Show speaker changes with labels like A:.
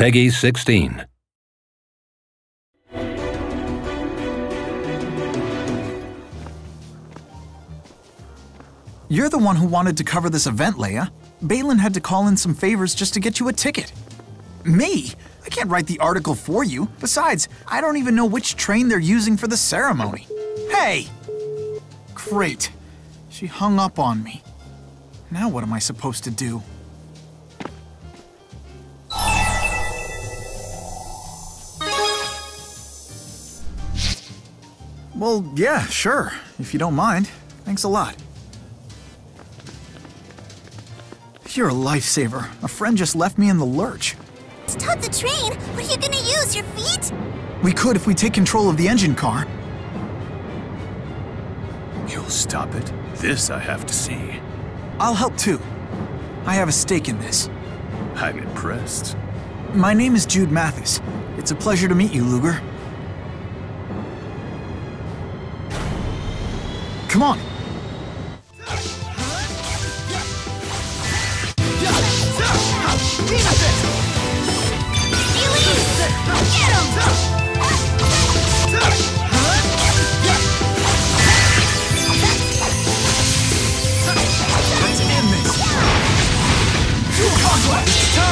A: Peggy 16.
B: You're the one who wanted to cover this event, Leia. Balin had to call in some favors just to get you a ticket. Me? I can't write the article for you. Besides, I don't even know which train they're using for the ceremony. Hey! Great. She hung up on me. Now what am I supposed to do? Well, yeah, sure. If you don't mind. Thanks a lot. You're a lifesaver. A friend just left me in the lurch.
C: Stop the train? What are you gonna use, your feet?
B: We could if we take control of the engine car.
D: You'll stop it? This I have to see.
B: I'll help too. I have a stake in this.
D: I'm impressed.
B: My name is Jude Mathis. It's a pleasure to meet you, Luger. Come on.
C: Get him!
B: Let's end this. Conquest!